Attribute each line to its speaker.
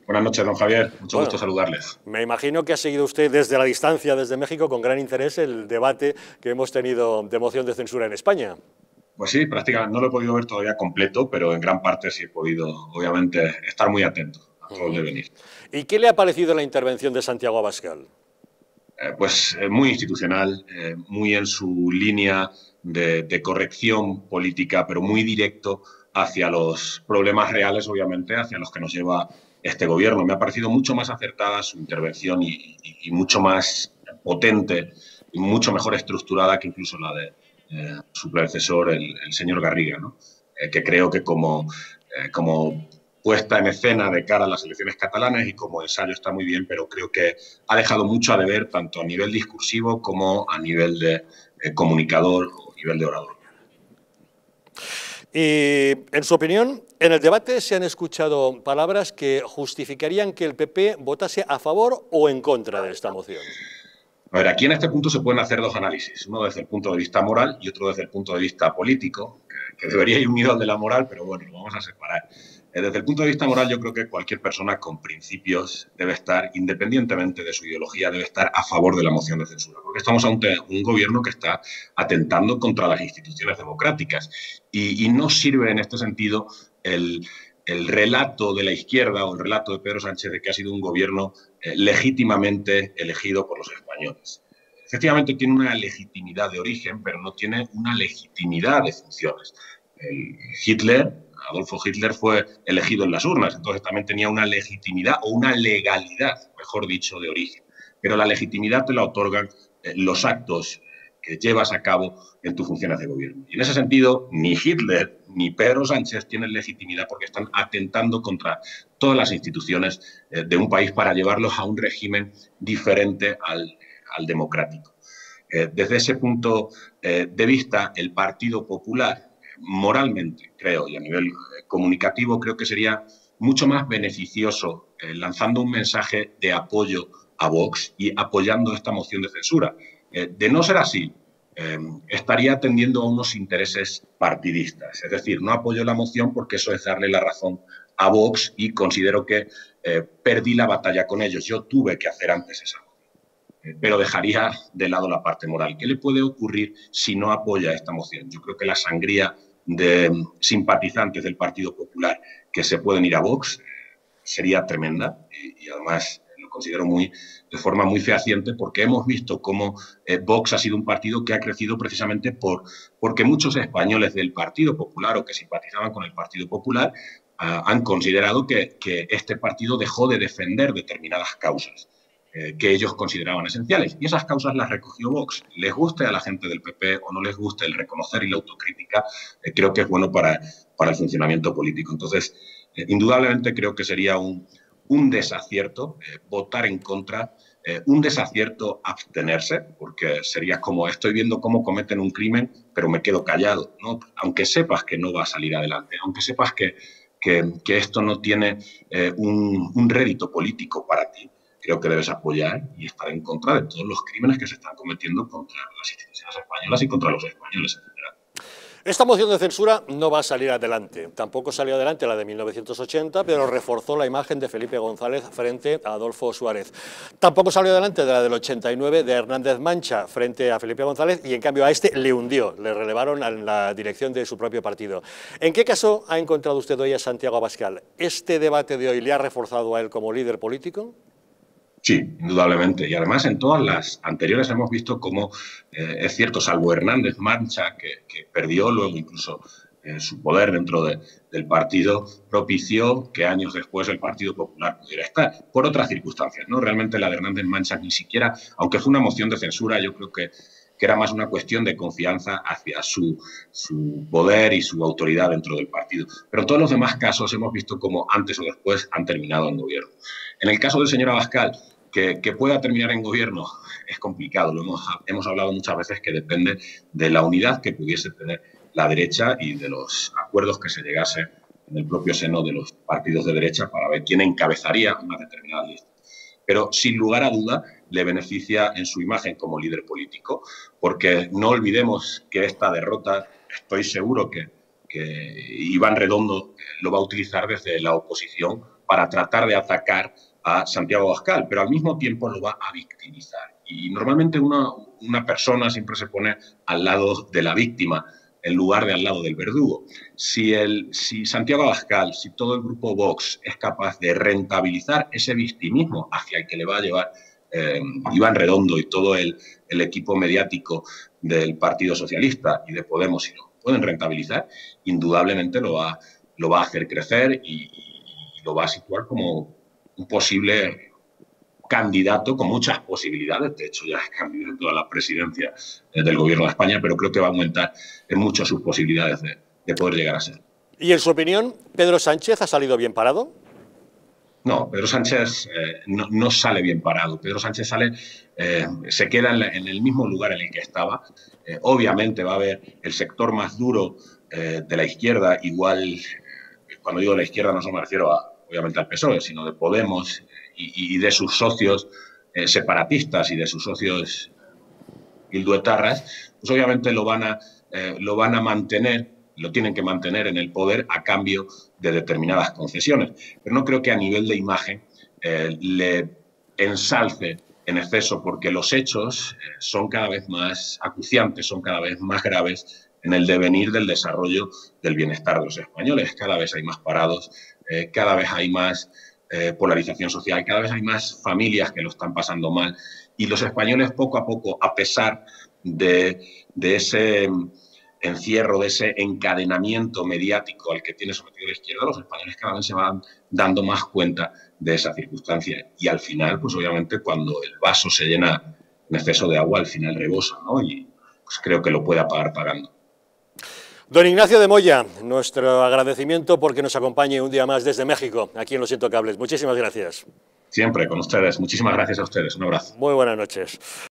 Speaker 1: Buenas noches, don Javier. Mucho gusto
Speaker 2: Bueno,
Speaker 1: saludarles.
Speaker 2: me imagino que ha seguido usted desde la distancia, desde México, con gran interés el debate que hemos tenido de moción de censura en España.
Speaker 1: Pues sí, prácticamente no lo he podido ver todavía completo, pero en gran parte sí he podido, obviamente, estar muy atento a todo el
Speaker 2: Ujú.
Speaker 1: devenir.
Speaker 2: ¿Y qué le ha parecido la intervención de Santiago Abascal?
Speaker 1: Muy institucional, muy en su línea de corrección política, pero muy directo hacia los problemas reales, obviamente, hacia los que nos lleva este gobierno. Me ha parecido mucho más acertada su intervención y mucho más potente y mucho mejor estructurada que incluso la de su predecesor, el señor Garriga, ¿no? Que creo que como puesta en escena de cara a las elecciones catalanas y como ensayo está muy bien, pero creo que ha dejado mucho a deber tanto a nivel discursivo como a nivel de comunicador o nivel de orador.
Speaker 2: Y, en su opinión, en el debate se han escuchado palabras que justificarían que el PP votase a favor o en contra de esta moción.
Speaker 1: A ver, aquí en este punto se pueden hacer dos análisis, uno desde el punto de vista moral y otro desde el punto de vista político, que debería ir unido al de la moral, pero bueno, lo vamos a separar. Desde el punto de vista moral, yo creo que cualquier persona con principios debe estar, independientemente de su ideología, debe estar a favor de la moción de censura, porque estamos ante un gobierno que está atentando contra las instituciones democráticas y no sirve en este sentido el relato de la izquierda o el relato de Pedro Sánchez de que ha sido un gobierno legítimamente elegido por los españoles. Efectivamente tiene una legitimidad de origen, pero no tiene una legitimidad de funciones. Adolfo Hitler fue elegido en las urnas, entonces también tenía una legitimidad o una legalidad, mejor dicho, de origen. Pero la legitimidad te la otorgan los actos que llevas a cabo en tus funciones de gobierno. Y en ese sentido, ni Hitler ni Pedro Sánchez tienen legitimidad porque están atentando contra todas las instituciones de un país para llevarlos a un régimen diferente al democrático. Desde ese punto de vista, el Partido Popular, moralmente, creo, y a nivel comunicativo, creo que sería mucho más beneficioso lanzando un mensaje de apoyo a Vox y apoyando esta moción de censura. De no ser así, estaría atendiendo a unos intereses partidistas. Es decir, no apoyo la moción porque eso es darle la razón a Vox y considero que perdí la batalla con ellos. Yo tuve que hacer antes esa moción, pero dejaría de lado la parte moral. ¿Qué le puede ocurrir si no apoya esta moción? Yo creo que la sangría de simpatizantes del Partido Popular que se pueden ir a Vox sería tremenda y además lo considero de forma muy fehaciente porque hemos visto cómo Vox ha sido un partido que ha crecido precisamente porque muchos españoles del Partido Popular o que simpatizaban con el Partido Popular han considerado que este partido dejó de defender determinadas causas que ellos consideraban esenciales. Y esas causas las recogió Vox. Les guste a la gente del PP o no les guste el reconocer y la autocrítica, creo que es bueno para el funcionamiento político. Entonces, indudablemente creo que sería un desacierto votar en contra, un desacierto abstenerse, porque sería como estoy viendo cómo cometen un crimen, pero me quedo callado, ¿no? Aunque sepas que no va a salir adelante, aunque sepas que esto no tiene un rédito político para ti, creo que debes apoyar y estar en contra de todos los crímenes que se están cometiendo contra las instituciones españolas y contra los españoles en general.
Speaker 2: Esta moción de censura no va a salir adelante. Tampoco salió adelante la de 1980, pero reforzó la imagen de Felipe González frente a Adolfo Suárez. Tampoco salió adelante de la del 89 de Hernández Mancha frente a Felipe González y en cambio a este le hundió, le relevaron en la dirección de su propio partido. ¿En qué caso ha encontrado usted hoy a Santiago Abascal? ¿Este debate de hoy le ha reforzado a él como líder político?
Speaker 1: Sí, indudablemente. Y además en todas las anteriores hemos visto cómo, es cierto, salvo Hernández Mancha, que perdió luego incluso su poder dentro del partido, propició que años después el Partido Popular pudiera estar, por otras circunstancias, ¿no? Realmente la de Hernández Mancha ni siquiera, aunque fue una moción de censura, yo creo que era más una cuestión de confianza hacia su poder y su autoridad dentro del partido. Pero en todos los demás casos hemos visto cómo antes o después han terminado en gobierno. En el caso del señor Abascal, que pueda terminar en gobierno es complicado. Hemos hablado muchas veces que depende de la unidad que pudiese tener la derecha y de los acuerdos que se llegase en el propio seno de los partidos de derecha para ver quién encabezaría una determinada lista. Pero sin lugar a duda le beneficia en su imagen como líder político, porque no olvidemos que esta derrota, estoy seguro que Iván Redondo lo va a utilizar desde la oposición para tratar de atacar a Santiago Abascal, pero al mismo tiempo lo va a victimizar. Y normalmente una persona siempre se pone al lado de la víctima en lugar de al lado del verdugo. Si Santiago Abascal, si todo el grupo Vox es capaz de rentabilizar ese victimismo hacia el que le va a llevar Iván Redondo y todo el equipo mediático del Partido Socialista y de Podemos, si lo pueden rentabilizar, indudablemente lo va a hacer crecer y lo va a situar como un posible candidato con muchas posibilidades. De hecho, ya es candidato a la presidencia del Gobierno de España, pero creo que va a aumentar en mucho sus posibilidades de poder llegar a ser.
Speaker 2: ¿Y en su opinión, Pedro Sánchez ha salido bien parado?
Speaker 1: No, Pedro Sánchez no sale bien parado. Pedro Sánchez se queda en el mismo lugar en el que estaba. Obviamente va a haber el sector más duro de la izquierda, igual, cuando digo de la izquierda no solo me refiero obviamente al PSOE, sino de Podemos y de sus socios separatistas y de sus socios bilduetarras, pues obviamente lo van a mantener, lo tienen que mantener en el poder a cambio de determinadas concesiones. Pero no creo que a nivel de imagen le ensalce en exceso, porque los hechos son cada vez más acuciantes, son cada vez más graves en el devenir del desarrollo del bienestar de los españoles. Cada vez hay más parados, cada vez hay más polarización social, cada vez hay más familias que lo están pasando mal, y los españoles poco a poco, a pesar de ese encierro, de ese encadenamiento mediático al que tiene sometido la izquierda, los españoles cada vez se van dando más cuenta de esa circunstancia. Y al final, pues obviamente cuando el vaso se llena en exceso de agua, al final rebosa, ¿no? Y pues creo que lo puede acabar pagando.
Speaker 2: Don Ignacio de Moya, nuestro agradecimiento porque nos acompañe un día más desde México, aquí en Los Intocables. Muchísimas gracias.
Speaker 1: Siempre con ustedes. Muchísimas gracias a ustedes. Un abrazo.
Speaker 2: Muy buenas noches.